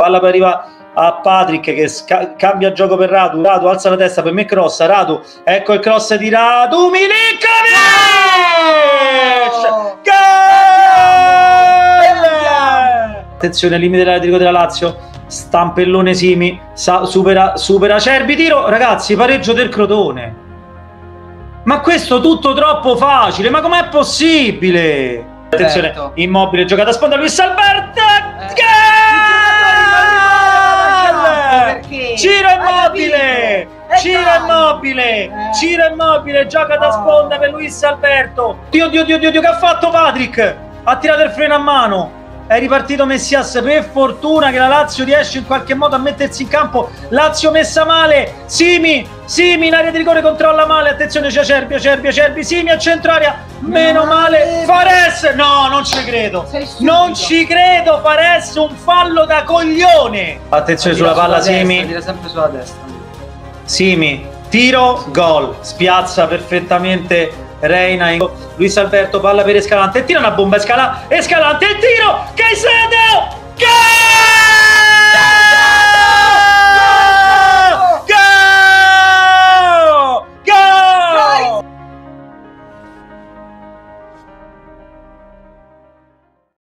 palla poi arriva a Patrick che cambia gioco per Radu, Radu alza la testa, per me crossa, Radu, ecco il cross di Radu, Milinkovic! Gol! Attenzione al limite dell'area della Lazio, stampellone Simi, supera Cerbi, tiro, ragazzi, pareggio del Crotone. Ma questo tutto troppo facile, ma com'è possibile? Attenzione, Immobile, giocata a sponda, Luis Alberto! Ciro Immobile! Ciro Immobile, gioca da sponda per Luis Alberto. Dio, che ha fatto Patrick? Ha tirato il freno a mano. È ripartito Messias, per fortuna che la Lazio riesce in qualche modo a mettersi in campo. Lazio messa male, Simi in area di rigore controlla male, attenzione c'è Cerbi, Simi a centro area, meno male, Fares, no non ci credo, Fares, un fallo da coglione. Attenzione sulla palla Simi, tira sempre sulla destra. Simi, tiro, gol, spiazza perfettamente Reina, Luis Alberto, palla per Escalante, tira una bomba, Escalante, tiro, Caicedo!